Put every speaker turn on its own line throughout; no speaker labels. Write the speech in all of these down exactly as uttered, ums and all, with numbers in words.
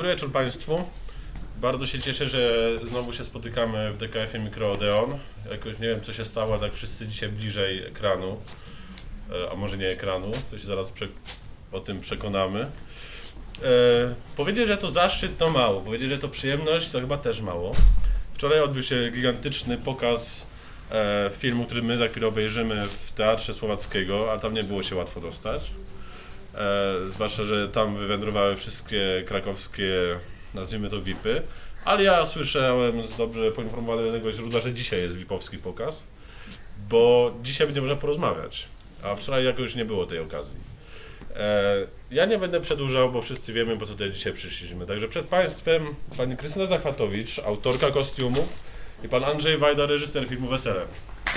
Dobry wieczór Państwu. Bardzo się cieszę, że znowu się spotykamy w D K F-ie Mikro Odeon. Jakoś nie wiem, co się stało, tak wszyscy dzisiaj bliżej ekranu, a może nie ekranu, to się zaraz o tym przekonamy. E, powiedzieć, że to zaszczyt, to mało. Powiedzieć, że to przyjemność, to chyba też mało. Wczoraj odbył się gigantyczny pokaz e, filmu, który my za chwilę obejrzymy w Teatrze Słowackiego, a tam nie było się łatwo dostać. E, zwłaszcza, że tam wywędrowały wszystkie krakowskie, nazwijmy to V I P-y, ale ja słyszałem z dobrze poinformowanego źródła, że dzisiaj jest V I P-owski pokaz, bo dzisiaj będzie można porozmawiać, a wczoraj jakoś nie było tej okazji. E, ja nie będę przedłużał, bo wszyscy wiemy, po co tutaj dzisiaj przyszliśmy. Także przed Państwem pani Krystyna Zachwatowicz, autorka kostiumów, i pan Andrzej Wajda, reżyser filmu Wesele.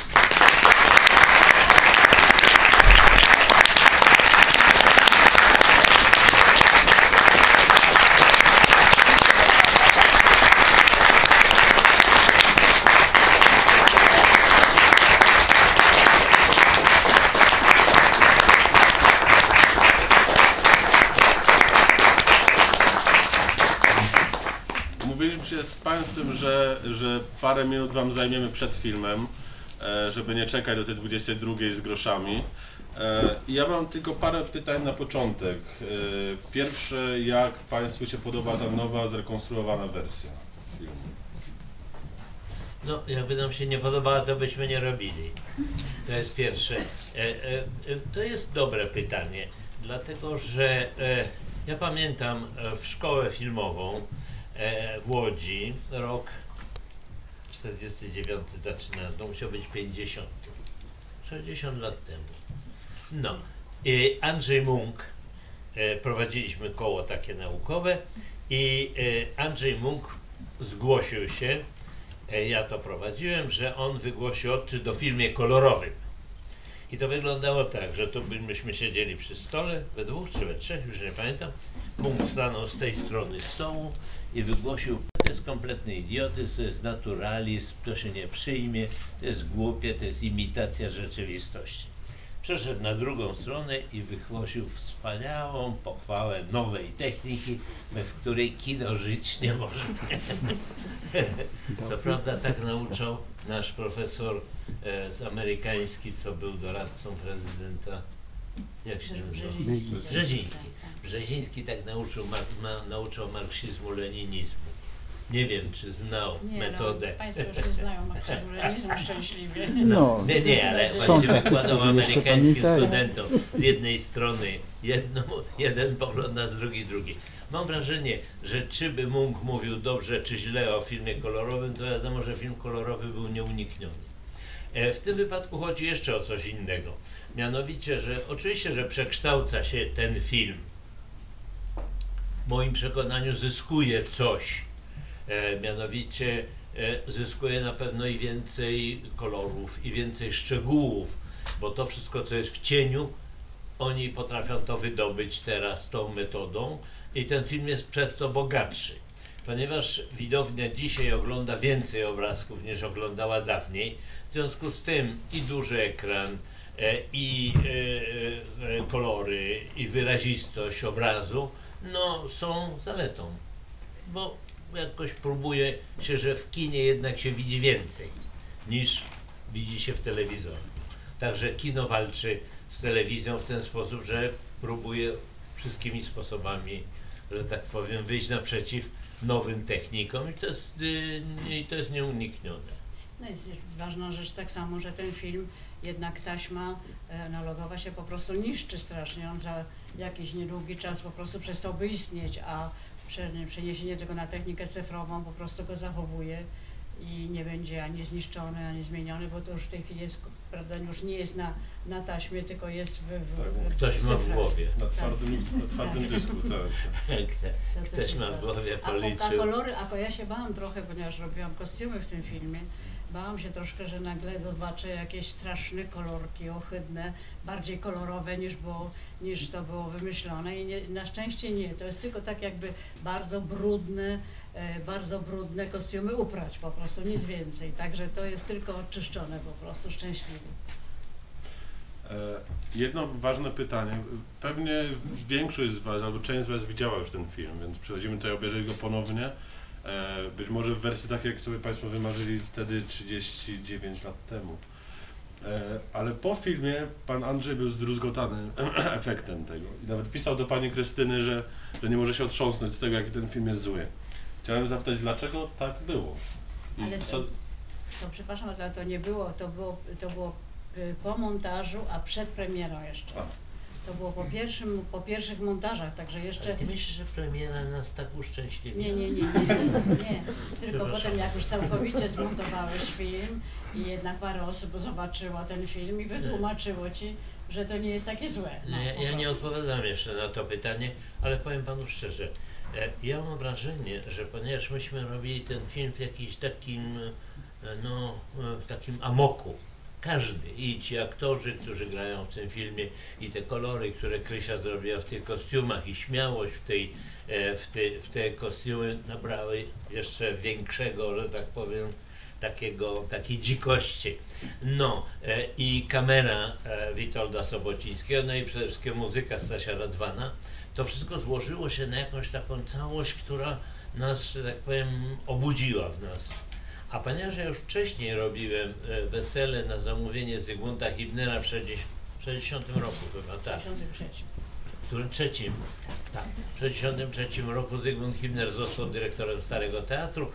Mówiliśmy się z Państwem, że, że parę minut Wam zajmiemy przed filmem, e, żeby nie czekać do tej dwudziestej drugiej z groszami. E, ja mam tylko parę pytań na początek. E, pierwsze, jak Państwu się podoba ta nowa, zrekonstruowana wersja filmu?
No, jakby nam się nie podobała, to byśmy nie robili. To jest pierwsze. E, e, to jest dobre pytanie, dlatego że e, ja pamiętam w szkołę filmową w Łodzi, rok czterdziesty dziewiąty zaczynałem, to musiał być pięćdziesiąty, sześćdziesiąt lat temu. No, Andrzej Munk, prowadziliśmy koło takie naukowe i Andrzej Munk zgłosił się, ja to prowadziłem, że on wygłosi odczyt o filmie kolorowym. I to wyglądało tak, że tu myśmy siedzieli przy stole, we dwóch czy we trzech, już nie pamiętam. Munk stanął z tej strony stołu i wygłosił: to jest kompletny idiotyzm, to jest naturalizm, to się nie przyjmie, to jest głupie, to jest imitacja rzeczywistości. Przeszedł na drugą stronę i wygłosił wspaniałą pochwałę nowej techniki, bez której kino żyć nie może. Co prawda tak nauczał nasz profesor e, z amerykański, co był doradcą prezydenta, jak się nazywa? Brzeziński. Brzeziński tak nauczył, ma, ma, nauczał marksizmu, leninizmu. Nie wiem, czy znał
nie,
metodę.
No, Państwo już nie znają marksizmu, leninizmu szczęśliwie.
No, nie, nie, ale właściwie wykładał amerykańskim studentom z jednej strony jedno, jeden pogląd, a z drugiej drugi. Mam wrażenie, że czy by Munk mówił dobrze czy źle o filmie kolorowym, to wiadomo, że film kolorowy był nieunikniony. E, w tym wypadku chodzi jeszcze o coś innego. Mianowicie, że oczywiście, że przekształca się ten film. W moim przekonaniu zyskuje coś. E, mianowicie e, zyskuje na pewno i więcej kolorów, i więcej szczegółów, bo to wszystko, co jest w cieniu, oni potrafią to wydobyć teraz tą metodą i ten film jest przez to bogatszy. Ponieważ widownia dzisiaj ogląda więcej obrazków niż oglądała dawniej, w związku z tym i duży ekran, e, i e, e, kolory, i wyrazistość obrazu, no, są zaletą, bo jakoś próbuje się, że w kinie jednak się widzi więcej niż widzi się w telewizorze. Także kino walczy z telewizją w ten sposób, że próbuje wszystkimi sposobami, że tak powiem, wyjść naprzeciw nowym technikom i to jest, yy, i to jest nieuniknione.
No jest ważna rzecz tak samo, że ten film, jednak taśma analogowa się po prostu niszczy strasznie. On za jakiś niedługi czas po prostu przestałby istnieć, a przeniesienie tylko na technikę cyfrową po prostu go zachowuje i nie będzie ani zniszczony, ani zmieniony, bo to już w tej chwili jest, prawda, już nie jest na, na taśmie, tylko jest w, w,
tak,
w
ktoś ma w głowie.
Na twardym, na twardym tak. dysku, tak.
Ktoś ma w głowie, policzył.
A, a kolory, a ja się bałam trochę, ponieważ robiłam kostiumy w tym filmie, bałam się troszkę, że nagle zobaczę jakieś straszne kolorki, ohydne, bardziej kolorowe niż, było, niż to było wymyślone i nie, na szczęście nie. To jest tylko tak jakby bardzo brudne, e, bardzo brudne kostiumy uprać po prostu, nic więcej. Także to jest tylko oczyszczone po prostu, szczęśliwie.
Jedno ważne pytanie. Pewnie większość z Was, albo część z Was widziała już ten film, więc przychodzimy tutaj obejrzeć go ponownie. Być może w wersji takiej, jak sobie Państwo wymarzyli wtedy trzydzieści dziewięć lat temu. Ale po filmie Pan Andrzej był zdruzgotany efektem tego. I nawet pisał do Pani Krystyny, że, że nie może się otrząsnąć z tego, jaki ten film jest zły. Chciałem zapytać, dlaczego tak było? I
Ale
co...
to, to przepraszam, ale to nie było, to było, to było po montażu, a przed premierą jeszcze.
A.
To było po, pierwszym, po pierwszych montażach, także jeszcze...
Ale ty myślisz, że premiera nas tak uszczęśliwia?
Nie, nie, nie, nie, nie. Tylko potem jak już całkowicie zmontowałeś film i jednak parę osób zobaczyło ten film i wytłumaczyło Ci, że to nie jest takie złe. No,
No, ja, ja nie odpowiadam jeszcze na to pytanie, ale powiem Panu szczerze. Ja mam wrażenie, że ponieważ myśmy robili ten film w jakimś takim, no, w takim amoku, każdy, i ci aktorzy, którzy grają w tym filmie, i te kolory, które Krysia zrobiła w tych kostiumach, i śmiałość w, tej, w, te, w te kostiumy nabrały jeszcze większego, że tak powiem, takiego, takiej dzikości. No i kamera Witolda Sobocińskiego, no i przede wszystkim muzyka Stasia Radwana. To wszystko złożyło się na jakąś taką całość, która nas, że tak powiem, obudziła w nas. A ponieważ ja już wcześniej robiłem wesele na zamówienie Zygmunta Hibnera w sześćdziesiątym roku chyba, tak. W którym trzecim, tak, w sześćdziesiątym trzecim roku Zygmunt Hibner został dyrektorem Starego Teatru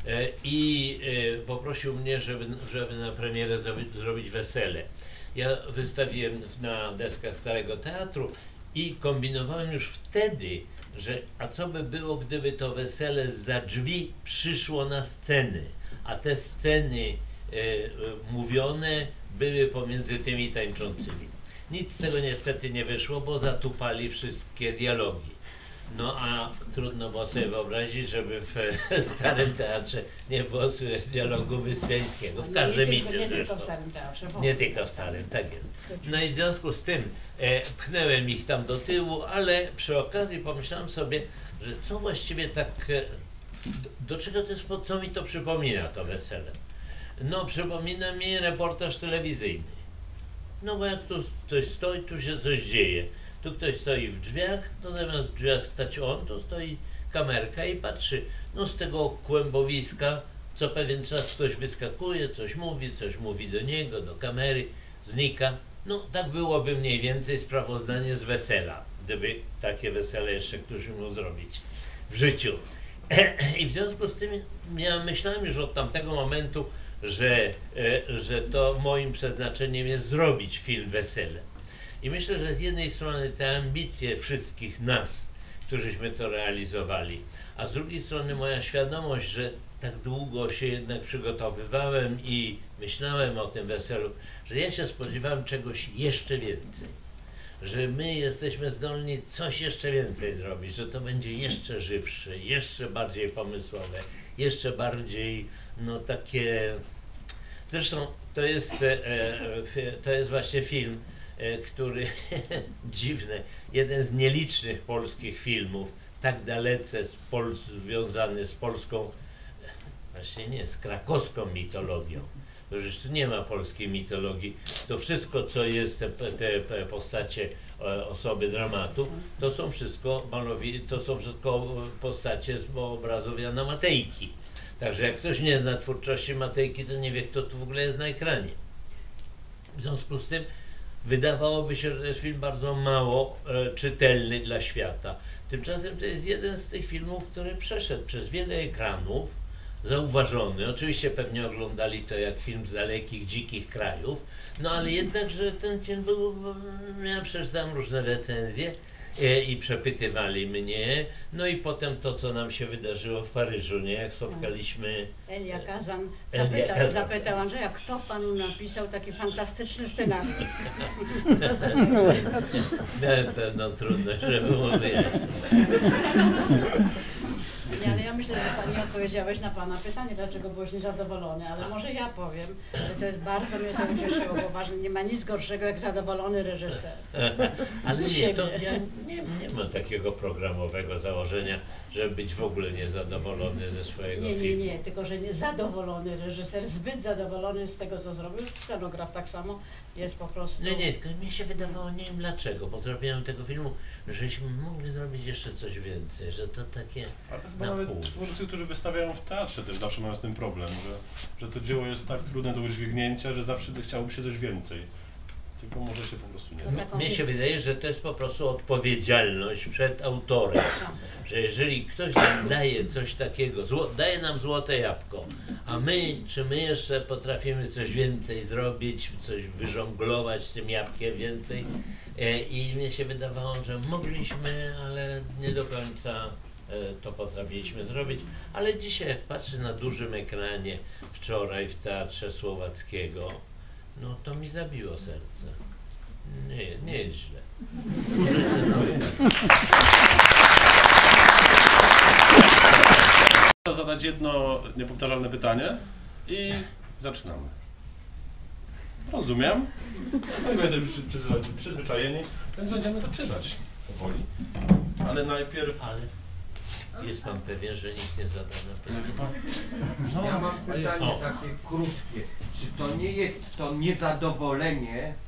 i poprosił mnie, żeby, żeby na premierę zrobić, zrobić wesele. Ja wystawiłem na deskach Starego Teatru i kombinowałem już wtedy, że a co by było, gdyby to wesele zza drzwi przyszło na sceny, a te sceny e, e, mówione były pomiędzy tymi tańczącymi. Nic z tego niestety nie wyszło, bo zatupali wszystkie dialogi. No a trudno było sobie wyobrazić, żeby w Starym Teatrze nie było słychać dialogu Wyspiańskiego. W każdym
nie, tylko, nie tylko w Starym Teatrze.
Nie tylko w Starym, tak jest. No i w związku z tym e, pchnąłem ich tam do tyłu, ale przy okazji pomyślałem sobie, że co właściwie tak, e, do, do czego to jest, co mi to przypomina, to wesele? No przypomina mi reportaż telewizyjny. No bo jak tu ktoś stoi, tu się coś dzieje. Tu ktoś stoi w drzwiach, to zamiast w drzwiach stać on, to stoi kamerka i patrzy. No z tego kłębowiska co pewien czas ktoś wyskakuje, coś mówi, coś mówi do niego, do kamery, znika. No tak byłoby mniej więcej sprawozdanie z wesela, gdyby takie wesele jeszcze ktoś mógł zrobić w życiu. I w związku z tym ja myślałem już od tamtego momentu, że, że to moim przeznaczeniem jest zrobić film Wesele. I myślę, że z jednej strony te ambicje wszystkich nas, którzyśmy to realizowali, a z drugiej strony moja świadomość, że tak długo się jednak przygotowywałem i myślałem o tym weselu, że ja się spodziewałem czegoś jeszcze więcej. Że my jesteśmy zdolni coś jeszcze więcej zrobić, że to będzie jeszcze żywsze, jeszcze bardziej pomysłowe, jeszcze bardziej, no takie... Zresztą to jest, to jest właśnie film, który, dziwny, jeden z nielicznych polskich filmów, tak dalece z Pol związany z polską, właśnie nie, z krakowską mitologią. Przecież tu nie ma polskiej mitologii. To wszystko, co jest, te, te postacie, osoby dramatu, to są wszystko malowi, to są wszystko postacie z obrazów Jana Matejki. Także jak ktoś nie zna twórczości Matejki, to nie wie, kto tu w ogóle jest na ekranie. W związku z tym wydawałoby się, że to jest film bardzo mało e, czytelny dla świata. Tymczasem to jest jeden z tych filmów, który przeszedł przez wiele ekranów, zauważony. Oczywiście pewnie oglądali to jak film z dalekich, dzikich krajów, no ale jednak, że ten film był, ja przeczytałem różne recenzje e, i przepytywali mnie, no i potem to, co nam się wydarzyło w Paryżu, nie? Jak spotkaliśmy...
Elia Kazan
Elia
zapytał,
Kazan.
zapytał Andrzeja, kto panu napisał taki fantastyczny scenariusz?
Miałem pewną trudność, żeby mu wyjaśnić.
Nie, ale ja myślę, że pan nie odpowiedziałeś na pana pytanie, dlaczego byłeś niezadowolony, ale może ja powiem, że to jest bardzo mnie to ucieszyło, bo ważne, nie ma nic gorszego jak zadowolony reżyser.
Ale
Z
nie, to
siebie.
ja nie, nie mam takiego programowego założenia, żeby być w ogóle niezadowolony ze swojego
Nie, nie,
filmu.
nie, tylko że nie zadowolony reżyser, zbyt zadowolony z tego, co zrobił. Scenograf tak samo jest po prostu...
Nie, nie, tylko mnie się wydawało, nie wiem dlaczego, po zrobieniu tego filmu, żeśmy mogli zrobić jeszcze coś więcej, że to takie
Ale to chyba
na
nawet
pół.
twórcy, którzy wystawiają w teatrze, też zawsze mają z tym problem, że, że to dzieło jest tak trudne do udźwignięcia, że zawsze chciałoby się coś więcej. Tylko może się po prostu nie da.
No taką-
Mnie się wydaje, że to jest po prostu odpowiedzialność przed autorem, że jeżeli ktoś nam daje coś takiego, zło, daje nam złote jabłko, a my, czy my jeszcze potrafimy coś więcej zrobić, coś wyżonglować tym jabłkiem więcej, e, i mnie się wydawało, że mogliśmy, ale nie do końca e, to potrafiliśmy zrobić, ale dzisiaj jak patrzę na dużym ekranie, wczoraj w Teatrze Słowackiego, no to mi zabiło serce. Nie, nie jest źle.
Chcę zadać jedno niepowtarzalne pytanie i zaczynamy. Rozumiem. Tego jesteśmy przy- przyzwyczaj- przyzwyczajeni, więc będziemy zaczynać powoli. Ale najpierw...
Ale jest pan pewien, że nikt nie zada na pytanie?
No,
Ja mam
a jest-
pytanie takie krótkie. Czy to nie jest to niezadowolenie e,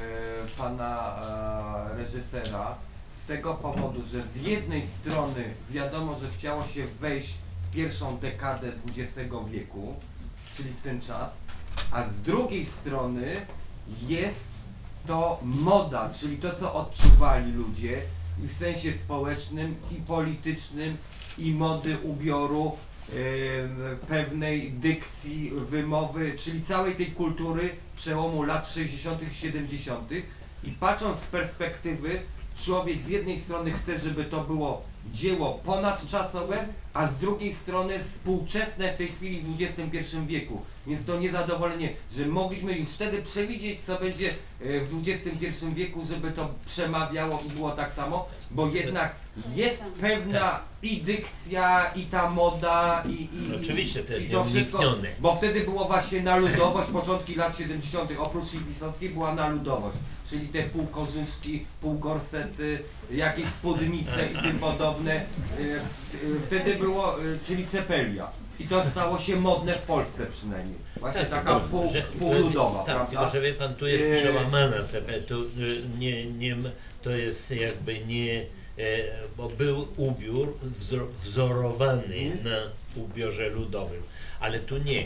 pana e, reżysera z tego powodu, że z jednej strony wiadomo, że chciało się wejść w pierwszą dekadę dwudziestego wieku, czyli w ten czas, a z drugiej strony jest to moda, czyli to, co odczuwali ludzie i w sensie społecznym, i politycznym, i mody ubioru, em, pewnej dykcji, wymowy, czyli całej tej kultury przełomu lat sześćdziesiątych, siedemdziesiątych. I patrząc z perspektywy, człowiek z jednej strony chce, żeby to było dzieło ponadczasowe, a z drugiej strony współczesne w tej chwili w dwudziestym pierwszym wieku. Więc to niezadowolenie, że mogliśmy już wtedy przewidzieć, co będzie e, w dwudziestym pierwszym wieku, żeby to przemawiało i było tak samo, bo jednak jest pewna i dykcja, i ta moda, i, i,
Oczywiście, to jest
i to wszystko,
nieuniknione.
bo wtedy było właśnie na ludowość, początki lat siedemdziesiątych, oprócz Pisowskiej była na ludowość, czyli te półkorzyszki, półgorsety, jakieś spódnice i tym podobne. E, w- e, Wtedy było, e, czyli cepelia. I to stało się modne w Polsce przynajmniej. Właśnie taka pół,
że-
półludowa,
tak,
prawda?
tylko że wie pan, tu jest
Eee.
przełamana cepę, tu y, nie, nie, m- to jest jakby nie, e, bo był ubiór wzor, wzorowany
Mhm.
na ubiorze ludowym, ale tu nie. E,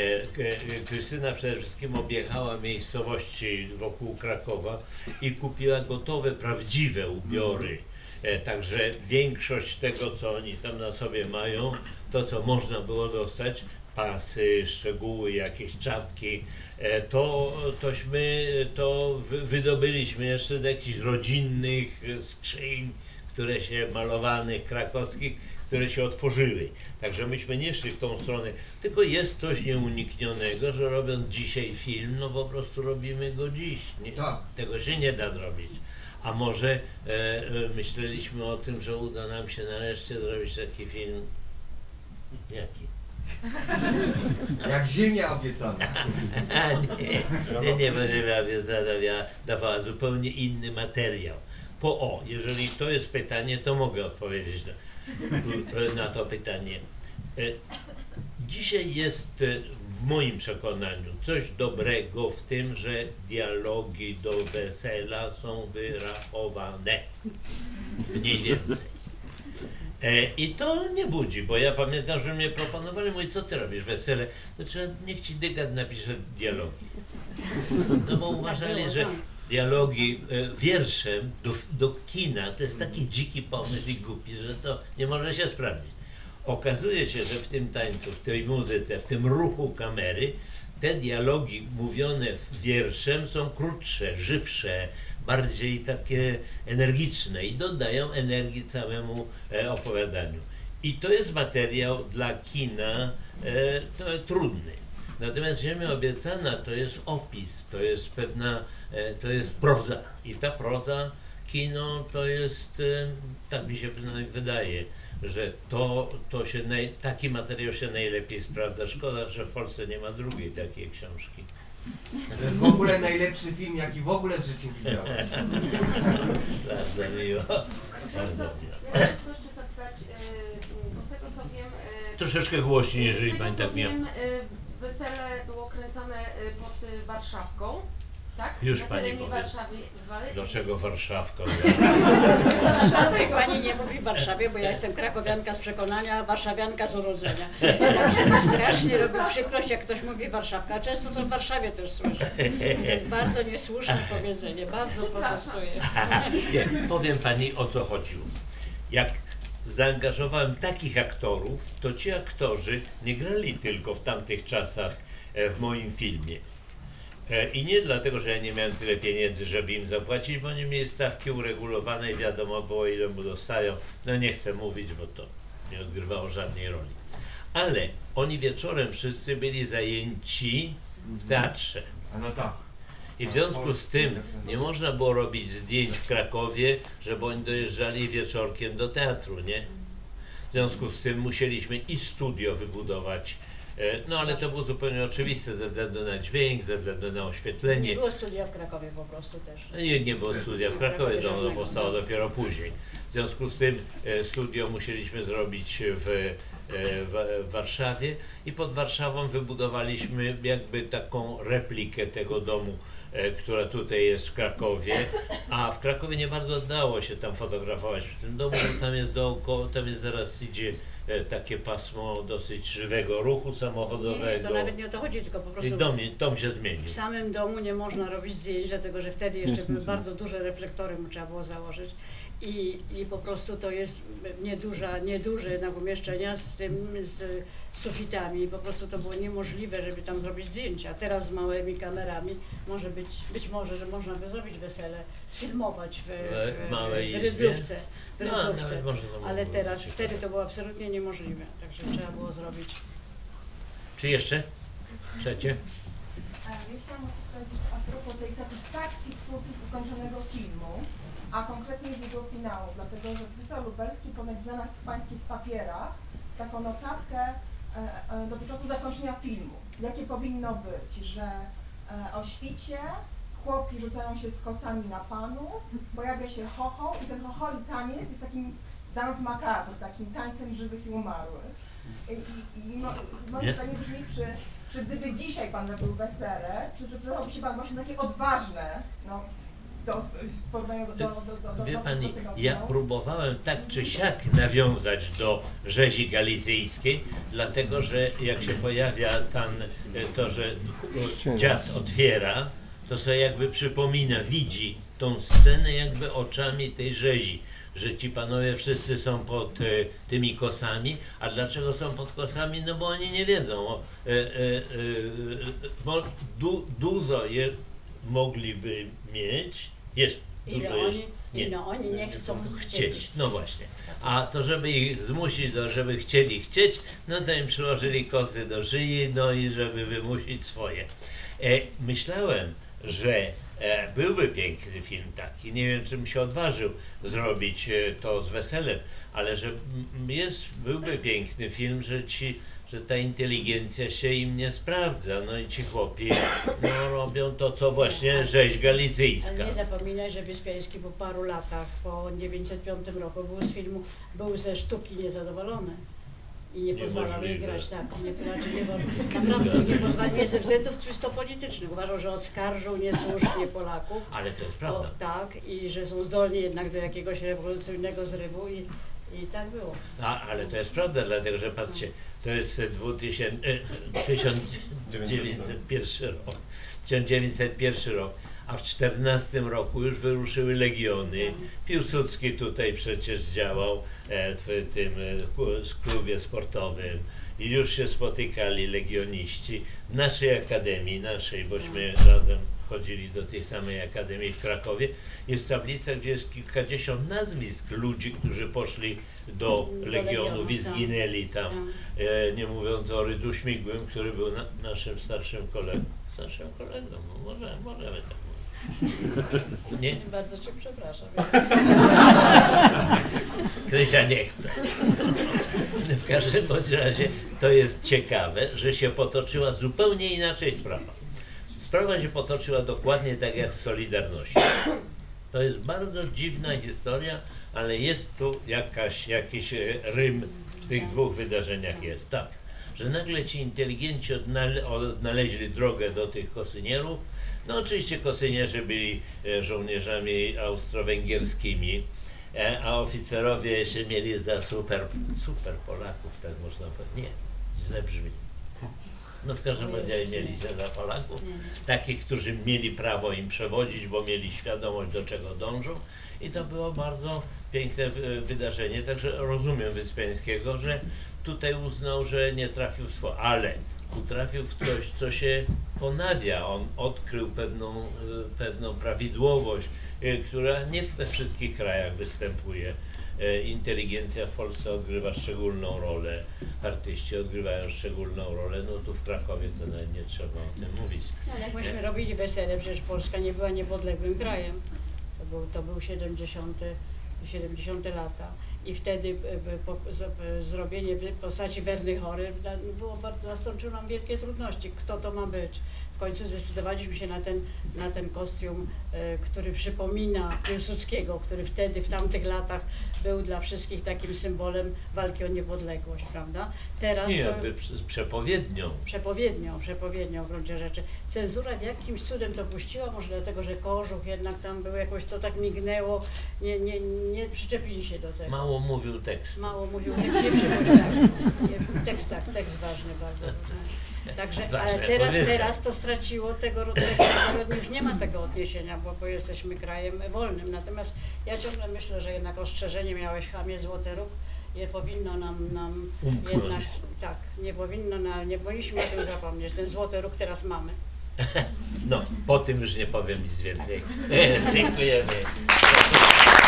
e, Krystyna przede wszystkim objechała miejscowości wokół Krakowa i kupiła gotowe, prawdziwe ubiory. E, Także większość tego, co oni tam na sobie mają, to co można było dostać, pasy, szczegóły, jakieś czapki, e, to tośmy to wy- wydobyliśmy jeszcze z jakichś rodzinnych e, skrzyń, które się malowanych, krakowskich, które się otworzyły. Także myśmy nie szli w tą stronę, tylko jest coś nieuniknionego, że robiąc dzisiaj film, no po prostu robimy go dziś. Nie,
Tak.
Tego się nie da zrobić. A może e, e, myśleliśmy o tym, że uda nam się nareszcie zrobić taki film. Jaki?
Jak ziemia obiecana.
A nie, nie, nie będziemy obiecana, dawała zupełnie inny materiał. Po o, jeżeli to jest pytanie, to mogę odpowiedzieć na, na to pytanie. E, Dzisiaj jest e, w moim przekonaniu coś dobrego w tym, że dialogi do wesela są wyrachowane. Mniej więcej. E, I to nie budzi, bo ja pamiętam, że mnie proponowali, mówię, co ty robisz, wesele? No trzeba, niech ci Dygat napisze dialogi. No bo uważali, że dialogi e, wierszem do, do kina to jest taki dziki pomysł i głupi, że to nie może się sprawdzić. Okazuje się, że w tym tańcu, w tej muzyce, w tym ruchu kamery, te dialogi mówione wierszem są krótsze, żywsze, bardziej takie energiczne i dodają energii całemu e, opowiadaniu. I to jest materiał dla kina e, to, trudny. Natomiast Ziemia Obiecana to jest opis, to jest pewna, e, to jest proza. I ta proza, kino to jest, e, tak mi się przynajmniej wydaje, że to, to się naj, taki materiał się najlepiej sprawdza. Szkoda, że w Polsce nie ma drugiej takiej książki.
To jest w ogóle najlepszy film, jaki w ogóle w życiu widziałem.
Bardzo miło.
chciałam
Bardzo
za-
miłe.
ja chciałam tylko jeszcze zapytać, y, bo z tego co wiem, y,
Troszeczkę głośniej, jeżeli
z tego
pani
co
tak miała.
wiem, y, wesele było kręcone y, pod y, Warszawką, tak?
Już
Na
pani
terenie
powie.
Warszawy.
Dlaczego Warszawka?
Warszawy pani nie mówi w Warszawie, bo ja jestem krakowianka z przekonania, warszawianka z urodzenia. Zawsze mi strasznie robi przykrość, jak ktoś mówi Warszawka, a często to w Warszawie też słyszę. To jest bardzo niesłuszne powiedzenie, bardzo protestuję.
Nie, powiem pani, o co chodziło. Jak zaangażowałem takich aktorów, to ci aktorzy nie grali tylko w tamtych czasach e, w moim filmie. E, I nie dlatego, że ja nie miałem tyle pieniędzy, żeby im zapłacić, bo oni mieli stawki uregulowane i wiadomo było, ile mu dostają. No nie chcę mówić, bo to nie odgrywało żadnej roli. Ale oni wieczorem wszyscy byli zajęci w teatrze.
A no tak.
I w związku z tym nie można było robić zdjęć w Krakowie, żeby oni dojeżdżali wieczorkiem do teatru, nie? W związku z tym musieliśmy i studio wybudować, e, no ale to było zupełnie oczywiste ze względu na dźwięk, ze względu na
Nie
oświetlenie.
było studia w Krakowie po prostu też.
No nie, nie było studia w Krakowie, to ono powstało dopiero później. W związku z tym e, studio musieliśmy zrobić w, e, w, w Warszawie i pod Warszawą wybudowaliśmy jakby taką replikę tego domu, e, która tutaj jest w Krakowie, a w Krakowie nie bardzo dało się tam fotografować w tym domu, bo tam jest dookoła, tam jest zaraz idzie e, takie pasmo dosyć żywego ruchu
Nie, nie,
samochodowego.
to nawet nie o to chodzi, tylko po
I
prostu
dom, dom się zmienił.
w samym domu nie można robić zdjęć, dlatego że wtedy jeszcze były bardzo duże reflektory, mu trzeba było założyć. I, I po prostu to jest nieduża, nieduże na pomieszczenia z tym, z sufitami. I po prostu to było niemożliwe, żeby tam zrobić zdjęcia. Teraz z małymi kamerami może być, być może, że można by zrobić wesele, sfilmować w, w,
W małej
w
izbie?
Rydlówce. W
No,
Rydlówce.
nawet można to było
Ale teraz,
zrobić.
wtedy to było absolutnie niemożliwe, także trzeba było zrobić.
Czy jeszcze? Trzecie?
A ja chciałam powiedzieć a propos tej satysfakcji twórcy z ukończonego filmu, a konkretnie z jego finału, dlatego że profesor Lubelski ponoć znalazł w pańskich papierach taką notatkę e, e, dotyczącą zakończenia filmu. Jakie powinno być, że e, o świcie chłopi rzucają się z kosami na panu, pojawia się chochoł i ten chocholi taniec jest takim dans macabre, takim tańcem żywych i umarłych. I, i, i mo, moje
Nie?
pytanie brzmi, czy czy gdyby dzisiaj pan robił wesele, czy zdecydowałby się pan właśnie na takie odważne, no, dosyć, w porównaniu do, do, do, do,
Wie
do,
pani,
do tego
ja
filmu?
próbowałem tak czy siak nawiązać do rzezi galicyjskiej, dlatego że jak się pojawia tam to, że dziad otwiera, to sobie jakby przypomina, widzi tą scenę jakby oczami tej rzezi, że ci panowie wszyscy są pod e, tymi kosami, a dlaczego są pod kosami? No bo oni nie wiedzą. O, e, e, e, mo, du, dużo je mogliby mieć, jeszcze
Ile
dużo jest,
oni,
nie,
ile oni nie chcą
chcieć. No właśnie. A to żeby ich zmusić, do, żeby chcieli chcieć, no to im przyłożyli kosy do szyi, no i żeby wymusić swoje. E, myślałem, że e, byłby piękny film taki, nie wiem, czy bym się odważył zrobić e, to z weselem, ale że m, jest, byłby piękny film, że ci, że ta inteligencja się im nie sprawdza, no i ci chłopi no, robią to, co właśnie rzeź galicyjska.
Ale nie zapominaj, że Wyspiański po paru latach, po tysiąc dziewięćset piątym roku był z filmu, był ze sztuki niezadowolony. I nie pozwalał jej
Niemożliwe.
grać, tak, nie, raczej nie, wo- naprawdę nie pozwalał jej ze względów czysto politycznych. Uważał, że odskarżył niesłusznie Polaków.
Ale to jest
O,
prawda.
tak, i że są zdolni jednak do jakiegoś rewolucyjnego zrywu i, i tak było.
A, ale to jest prawda, dlatego że patrzcie, to jest dwutysięczny, e, tysiąc dziewięćset pierwszy rok, tysiąc dziewięćset pierwszy rok, a w czternastym roku już wyruszyły legiony. Piłsudski tutaj przecież działał e, w tym e, klubie sportowym i już się spotykali legioniści w naszej akademii, naszej, bośmy razem chodzili do tej samej akademii w Krakowie. Jest tablica, gdzie jest kilkadziesiąt nazwisk ludzi, którzy poszli do
Do
legionów i
Legionu, tak.
zginęli tam. E, nie mówiąc o Rydu Śmigłym, który był na, naszym starszym kolegą. Starszym kolegą, no może, możemy tak mówić. Nie?
Bardzo cię przepraszam.
Krysia nie chce. W każdym bądź razie to jest ciekawe, że się potoczyła zupełnie inaczej sprawa. Sprawa się potoczyła dokładnie tak jak z Solidarnością. To jest bardzo dziwna historia, ale jest tu jakaś, jakiś e, rym w tych dwóch wydarzeniach jest, tak, że nagle ci inteligenci odnale odnaleźli drogę do tych kosynierów. No oczywiście kosynierzy byli e, żołnierzami austro-węgierskimi, e, a oficerowie się mieli za super, super Polaków, tak można powiedzieć. Nie, źle brzmi. No w każdym razie mieli się za Polaków, takich, którzy mieli prawo im przewodzić, bo mieli świadomość, do czego dążą, i to było bardzo piękne wydarzenie, także rozumiem Wyspiańskiego, że tutaj uznał, że nie trafił w swoje, ale utrafił w coś, co się ponawia. On odkrył pewną, pewną prawidłowość, która nie we wszystkich krajach występuje. Inteligencja w Polsce odgrywa szczególną rolę, artyści odgrywają szczególną rolę, no tu w Krakowie to nawet nie trzeba o tym mówić.
No, jak myśmy robili wesele, przecież Polska nie była niepodległym krajem. To był, to był siedemdziesiąte lata i wtedy po, z, zrobienie w postaci Werny Chory było bardzo, zastąpiło nam wielkie trudności. Kto to ma być? W końcu zdecydowaliśmy się na ten, na ten kostium, e, który przypomina Piłsudskiego, który wtedy, w tamtych latach był dla wszystkich takim symbolem walki o niepodległość, prawda? Teraz
Nie,
to...
jakby z przepowiednią.
Przepowiednią, przepowiednią w gruncie rzeczy. Cenzura w jakimś cudem to puściła, może dlatego, że Kożuch jednak tam był, jakoś to tak mignęło, nie, nie, nie przyczepili się do tego.
Mało mówił tekst.
Mało mówił, nie, nie przychodzi, tak. Nie, tekst, tak, tekst ważny bardzo. Także, ale teraz, teraz to straciło tego rodzaju, już nie ma tego odniesienia, bo, bo jesteśmy krajem wolnym. Natomiast ja ciągle myślę, że jednak ostrzeżenie miałeś, chamie Złoteróg, nie powinno nam, nam jednak, tak, nie powinno, na, nie powinniśmy o tym zapomnieć. Ten Złoty Róg teraz mamy.
No, po tym już nie powiem nic więcej. Dziękujemy.